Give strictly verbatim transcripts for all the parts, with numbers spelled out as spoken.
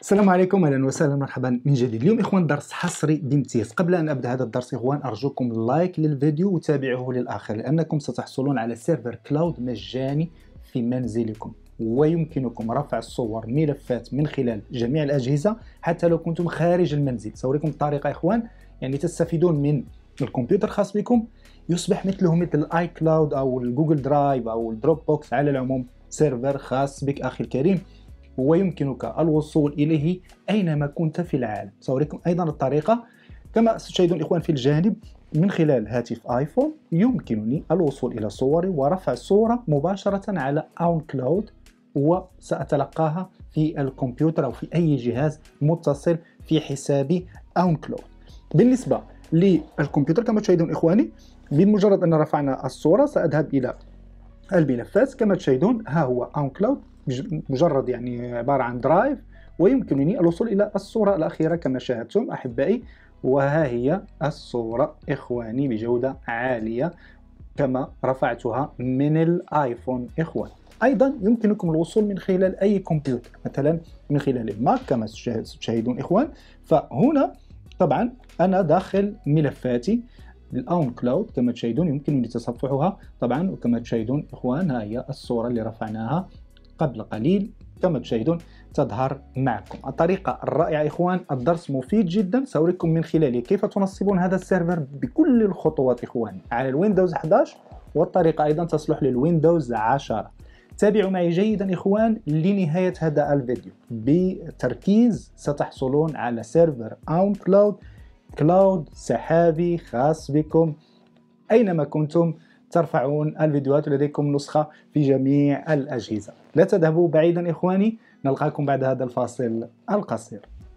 السلام عليكم، اهلا وسهلا، مرحبا من جديد. اليوم اخوان درس حصري بامتياز. قبل ان ابدا هذا الدرس اخوان ارجوكم لايك للفيديو وتابعوه للاخر، لانكم ستحصلون على سيرفر كلاود مجاني في منزلكم، ويمكنكم رفع الصور ملفات من خلال جميع الاجهزه حتى لو كنتم خارج المنزل. سأوريكم الطريقه اخوان، يعني تستفيدون من الكمبيوتر الخاص بكم، يصبح مثله مثل الاي كلاود او الجوجل درايف او الدروب بوكس، على العموم سيرفر خاص بك اخي الكريم، ويمكنك الوصول إليه أينما كنت في العالم. سأريكم أيضا الطريقة كما ستشاهدون إخوان في الجانب. من خلال هاتف آيفون يمكنني الوصول إلى صوري ورفع الصورة مباشرة على أون كلاود، وسأتلقاها في الكمبيوتر أو في أي جهاز متصل في حسابي أون كلاود. بالنسبة للكمبيوتر كما تشاهدون إخواني، بمجرد أن رفعنا الصورة سأذهب إلى الملفات. كما تشاهدون ها هو أون كلاود، مجرد يعني عبارة عن درايف، ويمكنني الوصول إلى الصورة الأخيرة كما شاهدتم أحبائي. وها هي الصورة إخواني بجودة عالية كما رفعتها من الآيفون إخوان. أيضا يمكنكم الوصول من خلال أي كمبيوتر، مثلا من خلال الماك كما تشاهدون إخوان. فهنا طبعا أنا داخل ملفاتي الأون كلاود كما تشاهدون، يمكنني تصفحها طبعا. وكما تشاهدون إخوان ها هي الصورة اللي رفعناها قبل قليل كما تشاهدون تظهر معكم. الطريقة الرائعة إخوان، الدرس مفيد جدا، سأريكم من خلاله كيف تنصبون هذا السيرفر بكل الخطوات إخواني على الويندوز إحدى عشر، والطريقة أيضا تصلح للويندوز عشرة. تابعوا معي جيدا إخوان لنهاية هذا الفيديو بتركيز، ستحصلون على سيرفر أون كلاود، كلاود سحابي خاص بكم أينما كنتم ترفعون الفيديوهات، ولديكم نسخة في جميع الأجهزة. لا تذهبوا بعيدا إخواني، نلقاكم بعد هذا الفاصل القصير.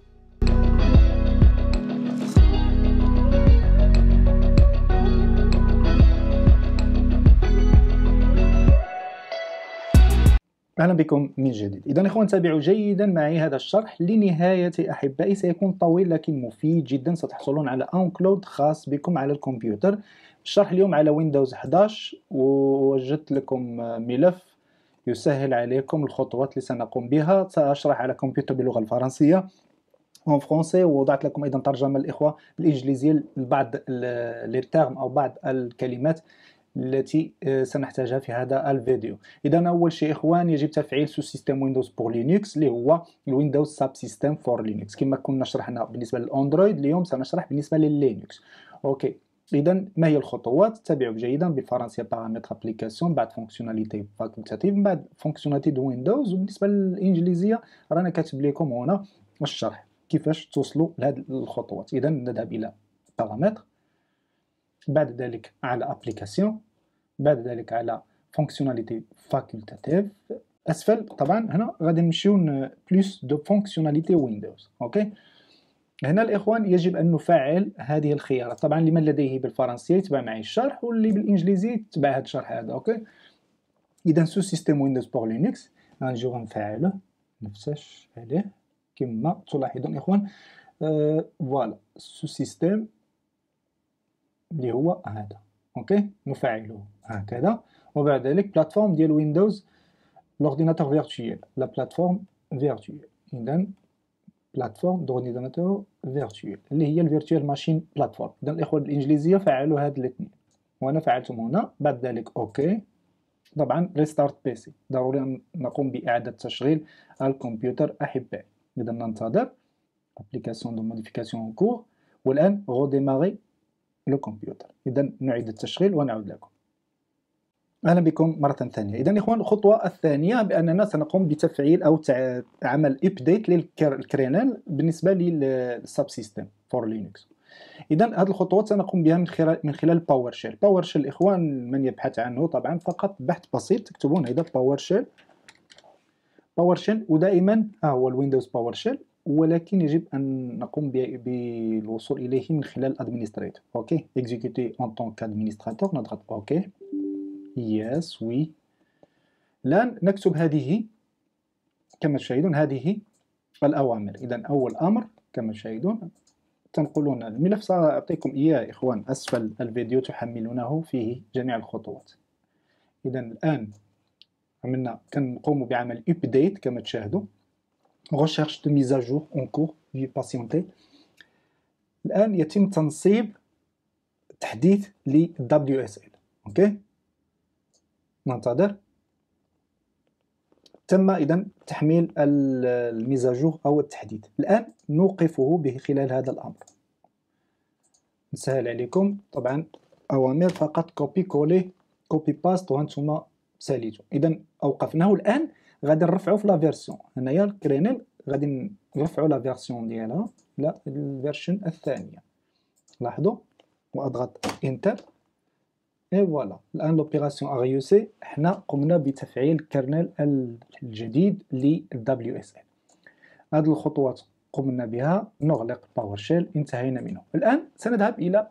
أهلا بكم من جديد. إذا إخوان تابعوا جيدا معي هذا الشرح لنهاية أحبائي، سيكون طويل لكن مفيد جدا. ستحصلون على أون كلاود خاص بكم على الكمبيوتر. الشرح اليوم على ويندوز إحدى عشر، ووجدت لكم ملف يسهل عليكم الخطوات اللي سنقوم بها. سأشرح على كمبيوتر باللغة الفرنسية en français، ووضعت لكم أيضا ترجمة الإخوة بالإنجليزية لبعض الترم أو بعض الكلمات التي سنحتاجها في هذا الفيديو. إذا أول شيء إخوان، يجب تفعيل سو سيستم ويندوز بور لينكس اللي هو الويندوز ساب سيستم فور لينكس. كما كنا شرحنا بالنسبة للأندرويد، اليوم سنشرح بالنسبة لللينكس. أوكي، إذا ما هي الخطوات؟ تابعوا جيدا. بالفرنسية بارامتر ابليكاسيون، بعد فونكسيوناليتي فاكولتاتيف، من بعد فونكسيوناليتي دو ويندوز. وبالنسبة للإنجليزية رانا كاتب لكم هنا الشرح كيفاش توصلوا لهذه الخطوات. إذا نذهب إلى بارامتر، بعد ذلك على ابليكاسيون، بعد ذلك على فونكسيوناليتي فاكولتاتيف. اسفل طبعا هنا غادي نمشيو بلوس دو فونكسيوناليتي ويندوز. اوكي، هنا الاخوان يجب ان نفعل هذه الخيارات. طبعا لمن لديه بالفرنسيه يتبع معي الشرح، واللي بالانجليزي يتبع هذا الشرح هذا. اوكي، اذا سو سيستم ويندوز بور لينكس غنجيو نفعله نفتش عليه كما تلاحظون اخوان. أه فوالا سو سيستم اللي هو هذا. اوكي، نفعله هكذا. وبعد ذلك بلاتفورم ديال ويندوز لورديناتور فيرتويال، لا بلاتفورم فيرتويال. اذا بلاتفورم دورديناتور فيرتويال اللي هي الفيرتويال ماشين بلاتفورم. اذا الاخوه بالانجليزيه فعلوا هاد الاثنين، وانا فعلتهم هنا. بعد ذلك اوكي، طبعا ريستارت بي سي، ضروري ان نقوم باعاده تشغيل الكمبيوتر احبائي. اذا ننتظر ابليكاسيون دو موديفيكاسيون ان كور، والان غوديماري لو كمبيوتر. اذا نعيد التشغيل ونعود لكم. اهلا بكم مره ثانيه. اذا اخوان الخطوه الثانيه باننا سنقوم بتفعيل او عمل ابديت للكرينال بالنسبه للسب سيستم فور لينكس. اذا هذه الخطوات سنقوم بها من خلال من خلال باور شيل. باور شيل اخوان من يبحث عنه طبعا فقط بحث بسيط تكتبون هذا باور شيل، باور شيل. ودائما ها هو الويندوز باور شيل، ولكن يجب ان نقوم بالوصول اليه من خلال الادمنستريتور. اوكي، اكزيكوتي ان طون كادمنستراتور، نضغط اوكي يس وي. الان نكتب هذه كما تشاهدون، هذه الاوامر. اذا اول امر كما تشاهدون تنقلون الملف، ساعطيكم اياه اخوان اسفل الفيديو تحملونه فيه جميع الخطوات. اذا الان عملنا كنقوم بعمل ابديت كما تشاهدوا. recherche de mise à jour en cours veuillez patienter. الآن يتم تنصيب تحديث ل دبليو إس إل. أوكي ننتظر. تم إذن تحميل الميزاجور أو التحديث. الآن نوقفه بخلال هذا الأمر. نسهل عليكم طبعا أوامر فقط كوبي كولي كوبي باست وهانتوما ساليتو. إذن أوقفناه. الآن غادي نرفعو في لا فيرسيون. هنايا الكرينل غادي نرفعو لا فيرسيون ديالها لا الفيرشن الثانية. لاحظوا وأضغط انتر اي فوالا. الان لوبيراسيون ا ريوسي. حنا قمنا بتفعيل الكرنل الجديد ل دبليو إس إل. هذه الخطوات قمنا بها. نغلق باور شيل انتهينا منه. الان سنذهب الى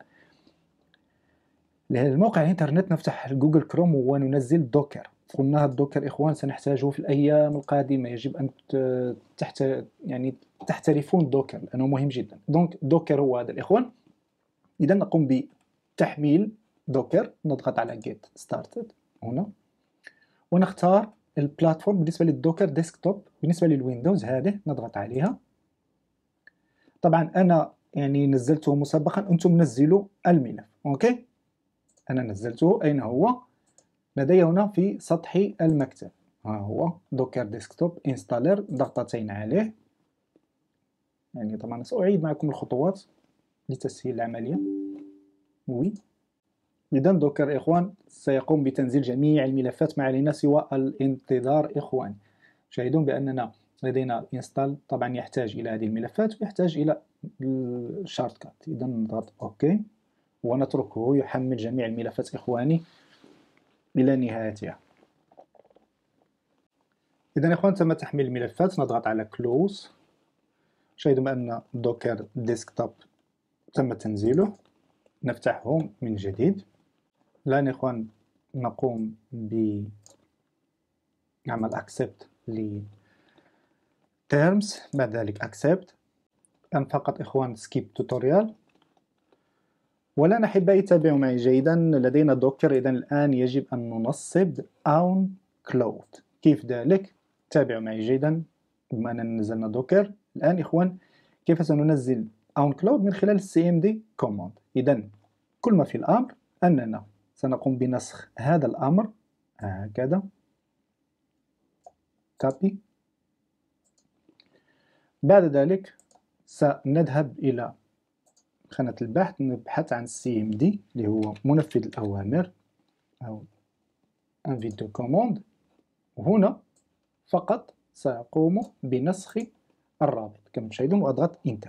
الموقع الانترنت نفتح جوجل كروم وننزل دوكر. قلنا الدوكر اخوان سنحتاجه في الايام القادمه. يجب ان تحت يعني تحترفون دوكر لانه مهم جدا. دونك دوكر هو هذا الاخوان. اذا نقوم بتحميل دوكر. نضغط على get started هنا ونختار البلاتفورم. بالنسبة للدوكر ديسكتوب. بالنسبة للويندوز هذه نضغط عليها. طبعا أنا يعني نزلته مسبقا. أنتم نزلوا الملف. أوكي أنا نزلته. أين هو؟ لدي هنا في سطح المكتب. ها هو دوكر ديسكتوب انستالر. ضغطتين عليه. يعني طبعا سأعيد معكم الخطوات لتسهيل العملية. وي إذا دوكر إخوان سيقوم بتنزيل جميع الملفات. ما علينا سوى الانتظار إخوان. شاهدون بأننا لدينا انستال. طبعا يحتاج إلى هذه الملفات ويحتاج إلى الشارت كات. إذا نضغط أوكي ونتركه يحمل جميع الملفات إخواني إلى نهايتها. إذا إخوان تم تحميل الملفات. نضغط على كلوز. شاهدوا بأن دوكر ديسكتوب تم تنزيله. نفتحه من جديد. الآن إخوان نقوم بعمل accept ل terms. بعد ذلك accept. الآن فقط إخوان skip tutorial. والآن أحبائي تابعوا معي جيدا. لدينا دوكر. إذن الآن يجب أن ننصب on cloud. كيف ذلك؟ تابعوا معي جيدا. بما أننا نزلنا دوكر الآن إخوان كيف سننزل on cloud؟ من خلال cmd command. إذن كل ما في الأمر أننا سنقوم بنسخ هذا الأمر هكذا copy. بعد ذلك سنذهب إلى خانة البحث. نبحث عن cmd اللي هو منفذ الأوامر أو انفيتو كوموند. وهنا فقط سأقوم بنسخ الرابط كما تشاهدون وأضغط انتر.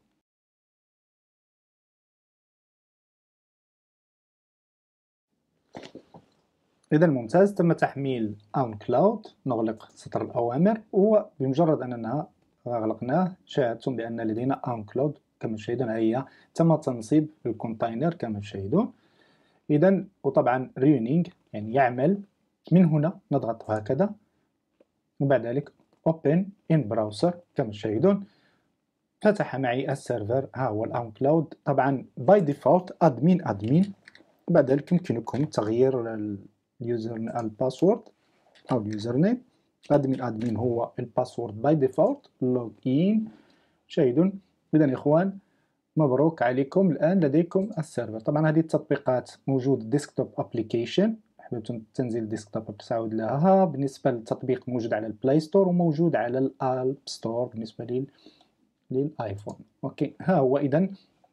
إذا ممتاز. تم تحميل on cloud. نغلق سطر الأوامر وبمجرد أننا أغلقناه شاهدتم بأن لدينا on cloud كما تشاهدون. هي تم تنصيب الكونتينر كما تشاهدون. إذا وطبعا running يعني يعمل. من هنا نضغط هكذا وبعد ذلك open in browser كما تشاهدون. فتح معي السيرفر. ها هو الأون كلاود. طبعا باي ديفولت ادمين ادمين. بعد ذلك يمكنكم تغيير اليوزر الباسورد او اليوزر نيم. ادمين ادمين هو الباسورد باي ديفولت. لوغ ان. شاهدون. اذا اخوان مبروك عليكم. الان لديكم السيرفر. طبعا هذه التطبيقات موجود ديسكتوب ابليكيشن. حبيتم تنزيل ديسكتوب تساعد لها. بالنسبه للتطبيق موجود على البلاي ستور وموجود على الاب ستور بالنسبه لل للايفون. اوكي ها هو اذا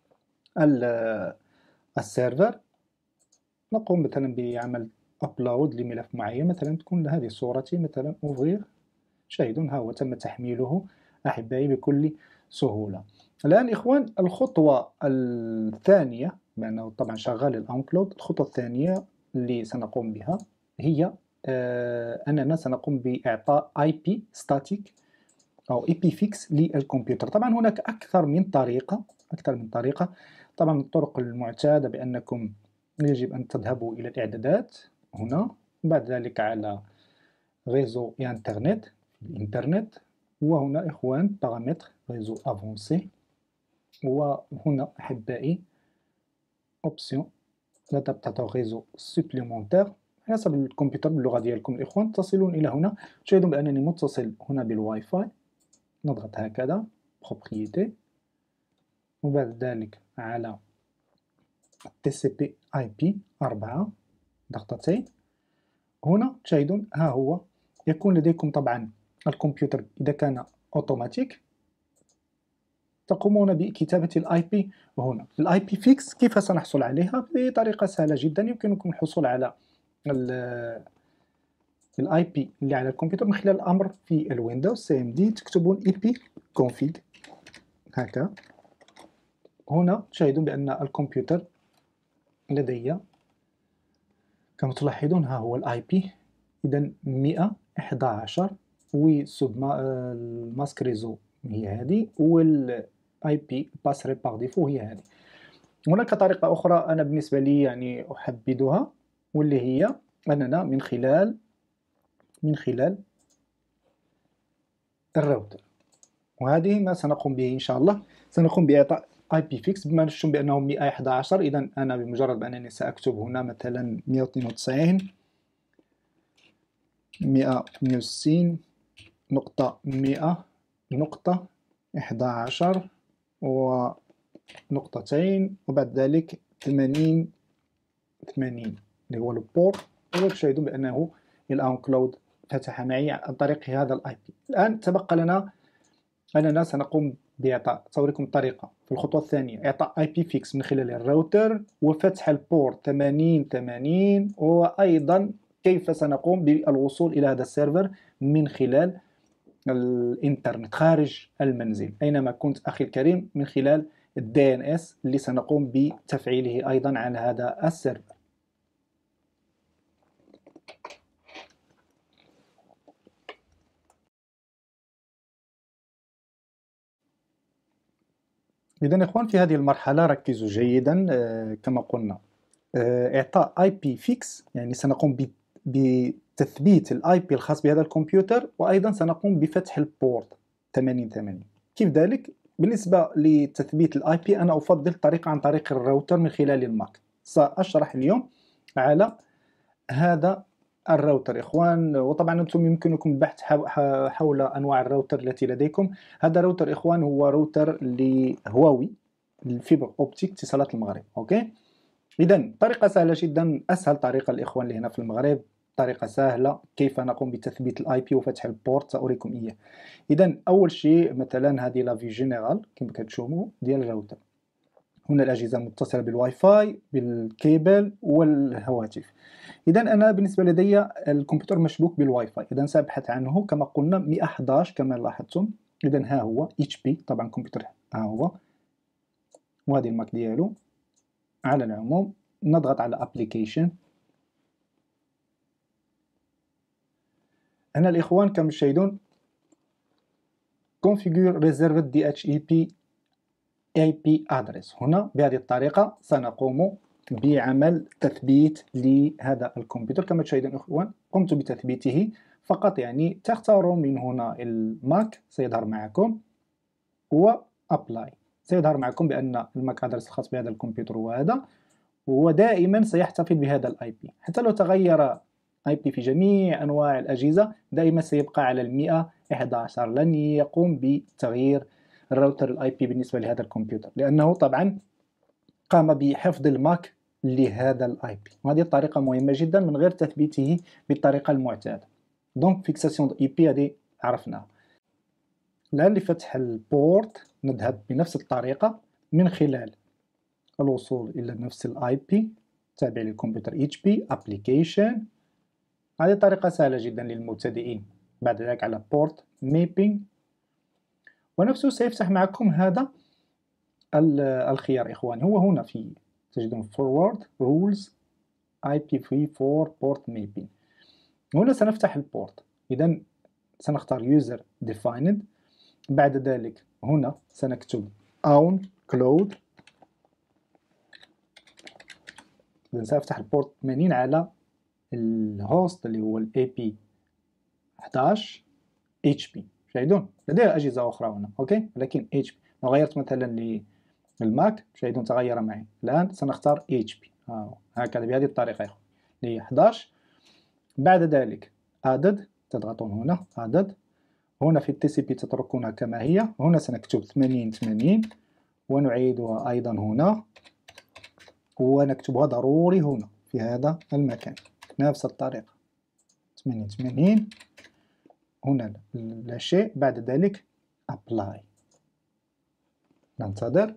السيرفر. نقوم مثلا بعمل ابلود لملف معين. مثلا تكون هذه صورتي مثلا اوفغير. شاهدون ها هو تم تحميله احبائي بكل سهوله. الان اخوان الخطوه الثانيه لانه طبعا شغال الانكلود. الخطوه الثانيه اللي سنقوم بها هي آه اننا سنقوم باعطاء اي بي ستاتيك أو إي بي فيكس للكمبيوتر. طبعا هناك أكثر من طريقة أكثر من طريقة. طبعا الطرق المعتادة بأنكم يجب أن تذهبوا إلى الإعدادات هنا. بعد ذلك على ريزو إنترنت الإنترنت. وهنا إخوان بارامتر ريزو أفونسي. وهنا أحبائي أوبسيون لادابتاتور ريزو سوبليمونتير حسب الكمبيوتر باللغة ديالكم الإخوان. تصلون إلى هنا. تشاهدون بأنني متصل هنا بالواي فاي. نضغط هكذا بروبريتي، وبعد ذلك على تي سي بي اي بي أربعة ضغطتين. هنا تشاهدون ها هو يكون لديكم طبعا الكمبيوتر إذا كان أوتوماتيك تقومون بكتابة الاي بي هنا. الاي بي فيكس كيف سنحصل عليها؟ بطريقة سهلة جدا، يمكنكم الحصول على الاي بي اللي على الكمبيوتر من خلال الامر في الويندوز سي ام دي، تكتبون اي بي config هكا. هنا تشاهدون بأن الكمبيوتر لدي كما تلاحظون ها هو الاي بي، اذا مئة وأحد عشر وسب الماسك ريزو هي هذه، والاي بي باسري باغ ديفو هي هذه. هناك طريقة أخرى أنا بالنسبة لي يعني أحبذها، واللي هي أننا من خلال من خلال الراوتر، وهذه ما سنقوم به إن شاء الله. سنقوم بإعطاء اي بي فيكس بما نشوف بأنه مئة وأحد عشر، إذا أنا بمجرد أنني سأكتب هنا مثلا مئة واثنين وتسعين مئة واثنين وستين نقطة مئة نقطة إحدى عشر ونقطتين، وبعد ذلك ثمانين ثمانين اللي هو البورت. وتشاهدون بأنه الآن كلاود فتح معي عن طريق هذا الاي بي. الآن تبقى لنا أننا سنقوم بإعطاء، سأوريكم الطريقة في الخطوة الثانية، إعطاء اي بي فيكس من خلال الراوتر وفتح البورت ثمانين ثمانين، وأيضا كيف سنقوم بالوصول إلى هذا السيرفر من خلال الإنترنت خارج المنزل أينما كنت أخي الكريم، من خلال الدي ان اس اللي سنقوم بتفعيله أيضا على هذا السيرفر. إذن إخوان في هذه المرحلة ركزوا جيدا. آه كما قلنا آه إعطاء اي بي فيكس، يعني سنقوم بتثبيت الاي بي الخاص بهذا الكمبيوتر، وأيضا سنقوم بفتح البورت ثمانين ثمانين. كيف ذلك؟ بالنسبة لتثبيت الاي بي أنا أفضل طريقة عن طريق الراوتر من خلال الماك. سأشرح اليوم على هذا الراوتر إخوان، وطبعا أنتم يمكنكم البحث حول أنواع الراوتر التي لديكم. هذا الراوتر إخوان هو راوتر لهواوي الفيبر أوبتيك اتصالات المغرب. أوكي، إذن طريقة سهلة جدا، أسهل طريقة للإخوان اللي هنا في المغرب، طريقة سهلة كيف نقوم بتثبيت الاي بي وفتح البورت سأريكم إياه. إذن أول شيء مثلا هذه لافي جينيرال كما كتشوفوا ديال الراوتر. هنا الأجهزة المتصلة بالواي فاي بالكيبل والهواتف. إذا أنا بالنسبة لدي الكمبيوتر مشبوك بالواي فاي، إذا سأبحث عنه كما قلنا مئة وأحد عشر كما لاحظتم. إذا ها هو اتش بي، طبعا كمبيوتر ها هو، وهذه الماك ديالو. على العموم نضغط على ابليكيشن. هنا الإخوان كما تشاهدون configure reserved دي اتش اي بي اي بي address. هنا بهذه الطريقة سنقوم بعمل تثبيت لهذا الكمبيوتر. كما تشاهدون إخوان قمت بتثبيته فقط، يعني تختارون من هنا الماك سيظهر معكم و apply، سيظهر معكم بأن الماك ادرس الخاص بهذا الكمبيوتر هو هذا، ودائما سيحتفظ بهذا الاي بي. حتى لو تغير اي بي في جميع انواع الاجهزه دائما سيبقى على المئة وأحد عشر، لن يقوم بتغيير الراوتر الاي بي بالنسبه لهذا الكمبيوتر، لانه طبعا قام بحفظ الماك لهذا الاي بي. وهذه الطريقه مهمه جدا من غير تثبيته بالطريقه المعتاده. دونك فيكساسيون اي بي هذه عرفناها. الان لفتح البورت نذهب بنفس الطريقه من خلال الوصول الى نفس الاي بي تابع للكمبيوتر اتش بي ابليكيشن. هذه طريقه سهله جدا للمبتدئين. بعد ذلك على بورت ميبينج، ونفسه سيفتح معكم هذا الخيار إخواني. هو هنا في تجدون forward rules آي بي في فور port mapping. هنا سنفتح البورت، إذا سنختار user defined. بعد ذلك هنا سنكتب own cloud. إذا سأفتح البورت ثمانين على الهوست اللي هو ال إيه بي أحد عشر إتش بي. شاهدون لديها أجهزة أخرى هنا أوكي، لكن إتش بي. لو غيرت مثلا للماك شاهدون تغير معي. الآن سنختار إتش بي هكذا بهذه الطريقة يا اللي هي أحد عشر. بعد ذلك added، تضغطون هنا added، هنا في التي سي بي تتركونها كما هي. هنا سنكتب ثمانين ثمانين ونعيدها أيضا هنا، ونكتبها ضروري هنا في هذا المكان نفس الطريقة. ثمانين ثمانين هنا لا شيء، بعد ذلك apply. ننتظر.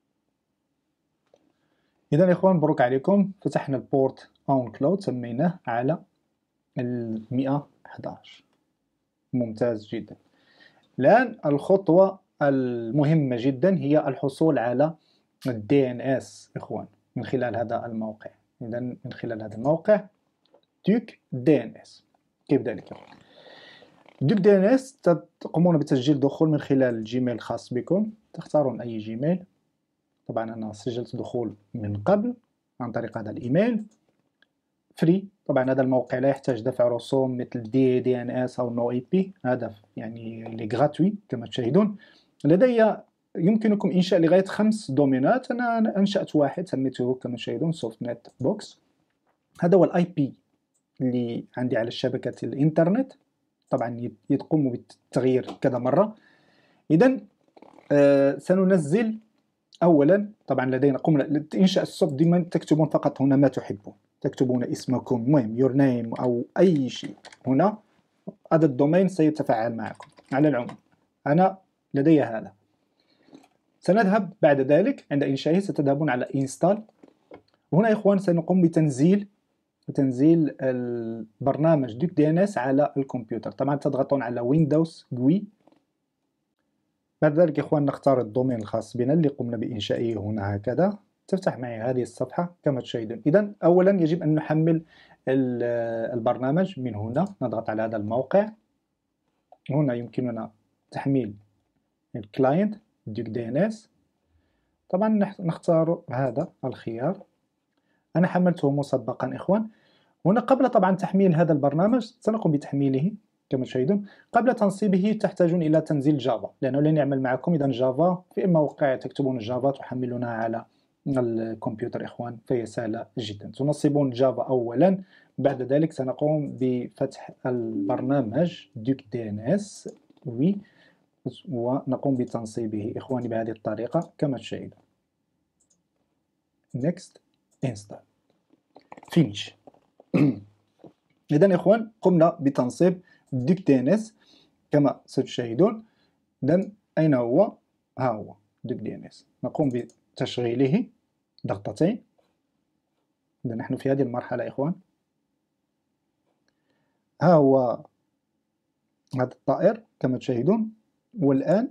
إذا الإخوان مبروك عليكم، فتحنا البورت أون كلاود، سميناه على المئة وأحد عشر. ممتاز جدا. الآن الخطوة المهمة جدا هي الحصول على الدي ان اس إخوان من خلال هذا الموقع. إذا من خلال هذا الموقع دوك دي ان اس. كيف ذلك؟ دوك دي ان اس تقومون بتسجيل دخول من خلال الجيميل الخاص بكم، تختارون أي جيميل. طبعا أنا سجلت دخول من قبل عن طريق هذا الإيميل فري. طبعا هذا الموقع لا يحتاج دفع رسوم مثل دي دي ان اس أو نو اي بي، هذا يعني لي غراتوي كما تشاهدون. لدي يمكنكم إنشاء لغاية خمس دومينات، أنا أنشأت واحد سميته كما تشاهدون سوفت نت بوكس. هذا هو الاي بي اللي عندي على شبكة الإنترنت، طبعا يقوم بالتغيير كذا مرة. إذا آه سننزل أولا، طبعا لدينا قمنا إنشاء السوفت ديما تكتبون فقط هنا ما تحبون، تكتبون اسمكم، المهم يور نيم أو أي شيء هنا. هذا الدومين سيتفاعل معكم. على العموم أنا لدي هذا. سنذهب بعد ذلك عند إنشائه ستذهبون على انستال. وهنا يا إخوان سنقوم بتنزيل تنزيل البرنامج دوك دي ان اس على الكمبيوتر. طبعا تضغطون على ويندوز جوي. بعد ذلك يا إخوان نختار الدومين الخاص بنا اللي قمنا بإنشائه هنا هكذا. تفتح معي هذه الصفحة كما تشاهدون. إذا أولا يجب أن نحمل البرنامج من هنا. نضغط على هذا الموقع. هنا يمكننا تحميل الكلاينت دوك دي ان اس. طبعا نختار هذا الخيار. أنا حملته مسبقا إخوان. هنا قبل طبعا تحميل هذا البرنامج سنقوم بتحميله كما تشاهدون. قبل تنصيبه تحتاجون إلى تنزيل جافا، لأنه لن يعمل معكم. إذا جافا في موقع تكتبون جافا تحملونها على الكمبيوتر إخوان، فهي سهلة جدا. تنصبون جافا أولا، بعد ذلك سنقوم بفتح البرنامج دوك دي ان اس وي، ونقوم بتنصيبه إخواني بهذه الطريقة كما تشاهدون. next install finish. إذا يا إخوان قمنا بتنصيب دوك دي ان اس كما ستشاهدون. إذا أين هو؟ ها هو دوك دي ان اس. نقوم بتشغيله ضغطتين. إذا نحن في هذه المرحلة يا إخوان. ها هو هذا الطائر كما تشاهدون. والآن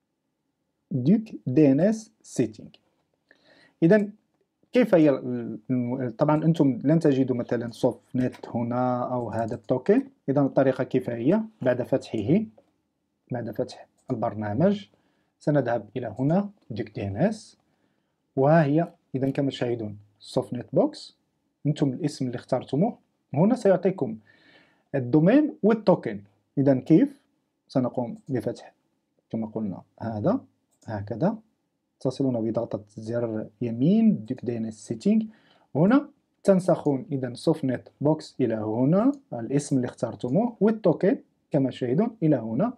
دوك دي ان اس سيتينغ. إذا كيف هي؟ طبعا أنتم لن تجدوا مثلا سوفت نت هنا أو هذا التوكن. إذا الطريقة كيف هي؟ بعد فتحه، بعد فتح البرنامج سنذهب إلى هنا دوك دي ان اس، وها هي. إذا كما تشاهدون سوفت نت بوكس، أنتم الاسم اللي اخترتموه. هنا سيعطيكم الدومين والتوكن. إذا كيف؟ سنقوم بفتح كما قلنا هذا هكذا. تصلون بضغطة زر يمين دوك دي ان اس سيتينغ. هنا تنسخون إذا سوفت نت بوكس إلى هنا، الاسم اللي اخترتموه، والتوكن كما تشاهدون إلى هنا.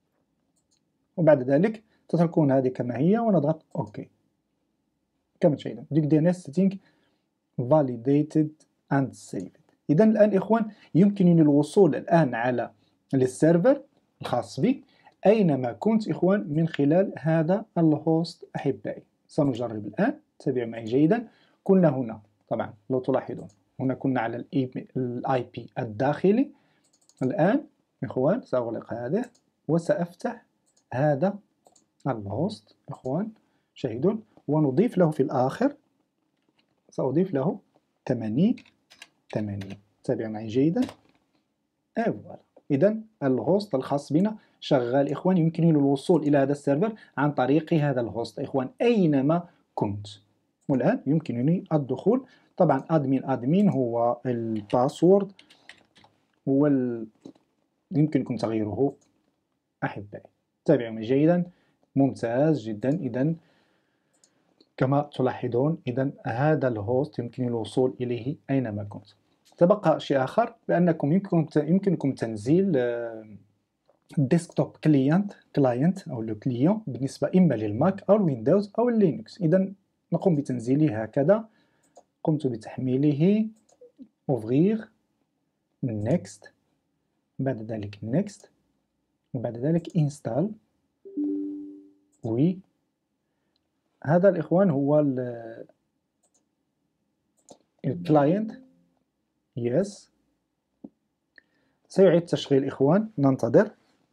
وبعد ذلك تتركون هذه كما هي ونضغط أوكي كما تشاهدون. دوك دي ان اس سيتينغ validated and saved. إذا الآن إخوان يمكنني الوصول الآن على السيرفر الخاص بي أينما كنت إخوان من خلال هذا الهوست أحبائي. سنجرب الآن، تابعوا معي جيدا. كنا هنا طبعا لو تلاحظون هنا كنا على الاي بي الداخلي. الآن إخوان سأغلق هذا وسأفتح هذا الهوست إخوان شاهدون، ونضيف له في الآخر، سأضيف له ثمانين ثمانين. تابعوا معي جيدا. أولا إذا الهوست الخاص بنا شغال إخوان. يمكنني الوصول إلى هذا السيرفر عن طريق هذا الهوست إخوان أينما كنت. والآن يمكنني الدخول. طبعا أدمين أدمين هو الباسورد، هو ال... يمكنكم تغييره أحبائي. تابعوني جيدا. ممتاز جدا. إذا كما تلاحظون إذا هذا الهوست يمكن الوصول إليه أينما كنت. تبقى شيء آخر، بأنكم يمكنكم يمكنكم تنزيل ديسكتوب كليانت كلاينت او لو كليون بالنسبه اما للماك او الويندوز او اللينكس. اذا نقوم بتنزيله هكذا، قمت بتحميله، اوفغير، نيكست، بعد ذلك نيكست، وبعد ذلك انستال. وي هذا الاخوان هو الكلاينت. يس سيعيد تشغيل الاخوان، ننتظر.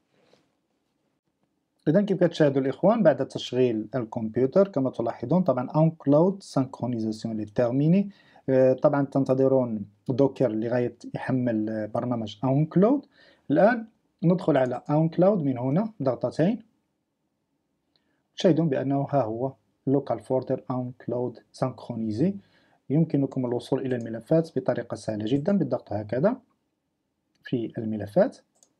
اذا كيف كتشاهدوا الاخوان بعد تشغيل الكمبيوتر كما تلاحظون طبعا اون كلاود سانكرونيزاسيون لي تيرميني. طبعا تنتظرون دوكر لغايه يحمل برنامج اون كلاود. الان ندخل على اون كلاود من هنا ضغطتين، تشاهدون بانه ها هو لوكال فولدر اون كلاود سانكرونيزي. يمكنكم الوصول الى الملفات بطريقه سهله جدا بالضغط هكذا في الملفات،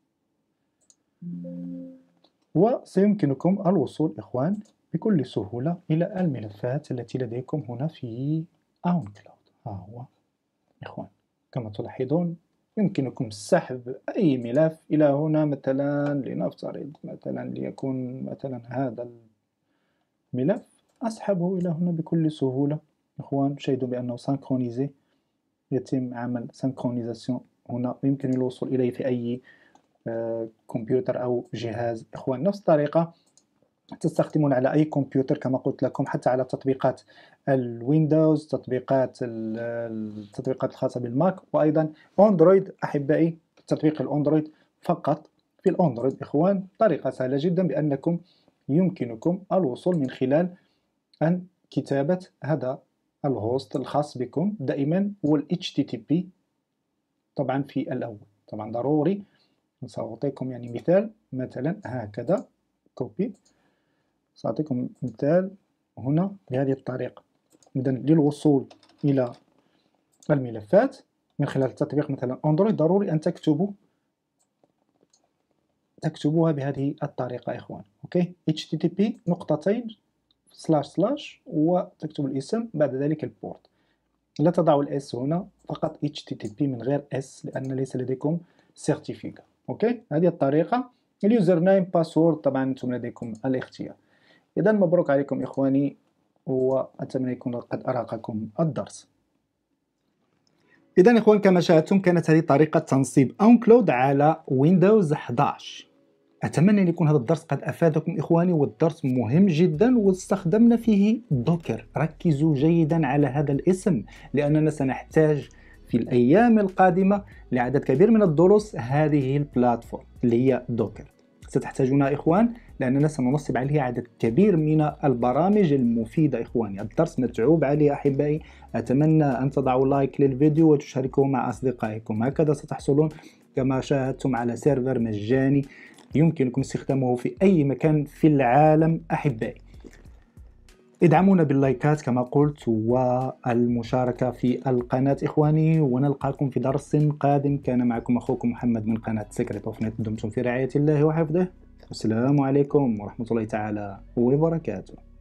وسيمكنكم الوصول إخوان بكل سهولة إلى الملفات التي لديكم هنا في أون كلاود. ها هو إخوان كما تلاحظون يمكنكم سحب أي ملف إلى هنا. مثلا لنفترض مثلا ليكون مثلا هذا الملف، أسحبه إلى هنا بكل سهولة إخوان. شاهدوا بأنه سانكرونيزي، يتم عمل سانكرونيزاسيون هنا، يمكن الوصول إليه في أي كمبيوتر أو جهاز إخوان. نفس الطريقة تستخدمون على أي كمبيوتر كما قلت لكم، حتى على تطبيقات الويندوز، تطبيقات التطبيقات الخاصة بالماك، وأيضا أندرويد أحبائي. تطبيق الأندرويد فقط في الأندرويد إخوان طريقة سهلة جدا بأنكم يمكنكم الوصول من خلال أن كتابة هذا الهوست الخاص بكم. دائما هو ال إتش تي تي بي طبعا في الأول. طبعا ضروري سأعطيكم يعني مثال، مثلا هكذا كوبي، سأعطيكم مثال هنا بهذه الطريقة. إذا للوصول إلى الملفات من خلال التطبيق مثلا أندرويد ضروري أن تكتبوا تكتبوها بهذه الطريقة إخوان. أوكي، إتش تي تي بي نقطتين سلاش سلاش وتكتب الاسم، بعد ذلك البورت. لا تضعوا الاس هنا، فقط إتش تي تي بي من غير اس لأن ليس لديكم سيرتيفيكا. اوكي، هذه الطريقة. اليوزر نيم باسورد طبعا انتم لديكم الاختيار. اذا مبروك عليكم اخواني، واتمنى يكون قد ارهقكم الدرس. اذا اخوان كما شاهدتم كانت هذه طريقة تنصيب اون كلاود على ويندوز أحد عشر. اتمنى ان يكون هذا الدرس قد افادكم اخواني، والدرس مهم جدا واستخدمنا فيه دوكر. ركزوا جيدا على هذا الاسم لاننا سنحتاج في الأيام القادمة لعدد كبير من الدروس هذه البلاتفورم اللي هي دوكر. ستحتاجونها إخوان لأننا سننصب عليه عدد كبير من البرامج المفيدة إخواني. الدرس متعوب عليه أحبائي. أتمنى أن تضعوا لايك للفيديو وتشاركوه مع أصدقائكم. هكذا ستحصلون كما شاهدتم على سيرفر مجاني يمكنكم استخدامه في أي مكان في العالم أحبائي. ادعمونا باللايكات كما قلت والمشاركة في القناة إخواني، ونلقاكم في درس قادم. كان معكم أخوكم محمد من قناة سيكريت أوف نت. دمتم في رعاية الله وحفظه، والسلام عليكم ورحمة الله تعالى وبركاته.